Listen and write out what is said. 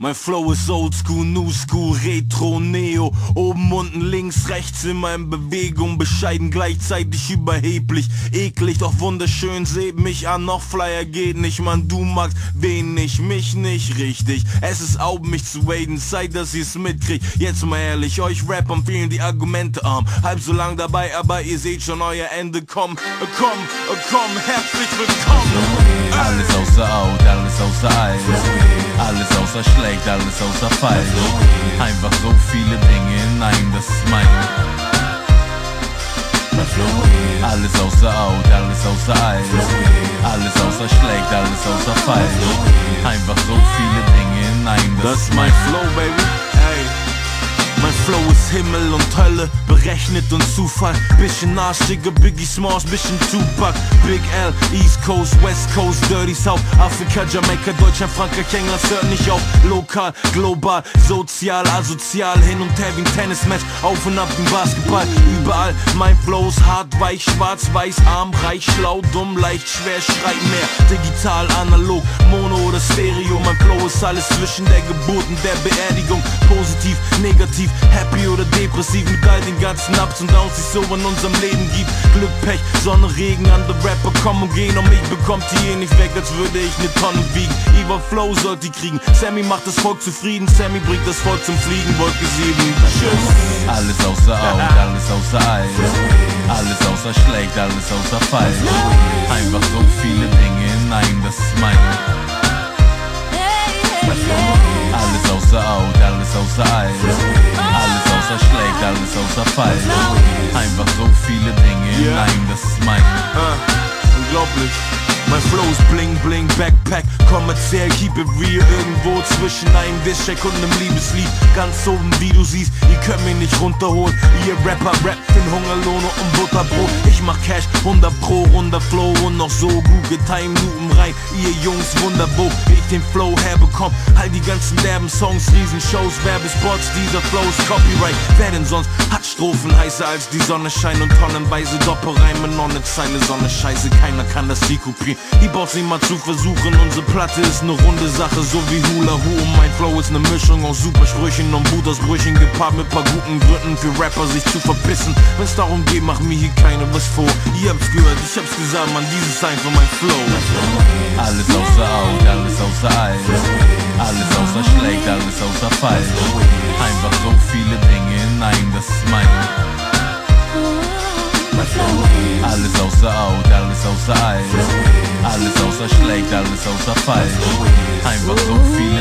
Mein Flow ist oldschool, new school, retro, neo. Oben, unten, links, rechts, immer in Bewegung. Bescheiden, gleichzeitig überheblich. Eklig, doch wunderschön, seht mich an. Noch flyer geht nicht, man, du magst wenig, mich nicht richtig. Es ist Augen, mich zu waden, Zeit, dass ihr's mitkriegt. Jetzt mal ehrlich, euch Rappern fehlen die Argumente arm. Halb so lang dabei, aber ihr seht schon euer Ende. Komm, herzlich willkommen. Alles außer Out, alles außer Eis. Alles außer schlecht, alles außer falsch. Einfach so viele Dinge, nein, das ist mein. Alles außer Out, alles außer Eis. Alles außer schlecht, alles außer falsch. Einfach so viele Dinge, nein, das ist mein Flow, baby. Ey. Mein Flow ist Himmel und Hölle, berechnet und Zufall. Bisschen arschige Biggie Smalls, bisschen Tupac. Big L, East Coast, West Coast, Dirty South, Afrika, Jamaika, Deutschland, Frankreich, England, hört nicht auf. Lokal, global, sozial, asozial, hin und her wie ein Tennismatch, auf und ab wie ein Basketball. Überall, mein Flow ist hart, weich, schwarz, weiß, arm, reich, schlau, dumm, leicht, schwer, schreit mehr. Digital, analog, Mono oder Stereo. Mein Flow ist alles zwischen der Geburt und der Beerdigung. Positiv, negativ, happy oder depressiv, mit all den ganzen Ups und Downs, die es so in unserem Leben gibt. Glück, Pech, Sonne, Regen, andere Rapper kommen und gehen, und mich bekommt die nicht weg, als würde ich ne Tonne wiegen. Eva Flow sollt die kriegen, Sammy macht das Volk zufrieden, Sammy bringt das Volk zum Fliegen, Wolke 7, tschüss. Alles außer Out, alles außer Eis. Alles außer schlecht, alles außer falsch. Einfach so viele Dinge, nein, das ist mein. Alles außer Out, alles außer Eis. Alles außer schlecht, alles außer falsch. Einfach so viele Dinge, nein, das ist mein. Unglaublich. Mein Flow ist bling bling, Backpack, kommerziell, keep it real. Irgendwo zwischen einem Diss-Check und einem Liebeslied. Ganz oben, wie du siehst, ihr könnt mich nicht runterholen. Ihr Rapper rappt den Hungerlohn und Butterbrot. Ich mach Cash, 100 Pro, runder Flow und noch so gut getime Minuten rein. Ihr Jungs, Wunder, wo ich den Flow herbekomm. Halt die ganzen derben Songs, Riesenshows, Werbespots, dieser Flow ist Copyright. Wer denn sonst hat Strophen heißer als die Sonne scheint und tonnenweise Doppelreime, noch ne Zeile, Sonne scheiße, keiner kann das Ziel kopieren. Die braucht's nicht mal zu versuchen, unsere Platte ist ne runde Sache, so wie Hula Hu. Und mein Flow ist ne Mischung aus Supersprüchen und Wutausbrüchen, gepaart mit paar guten Gründen für Rapper sich zu verpissen. Wenn's darum geht, macht mir hier keiner was vor. Ihr habt's gehört, ich hab's gesagt, man, dieses ist einfach mein Flow. Alles außer Out, alles außer Eis. Alles außer schlecht, alles außer falsch. Einfach so viele Dinge, nein, das ist mein. Alles außer Out, alles außer Eis. Alles außer schlecht, alles außer falsch. Einfach so viele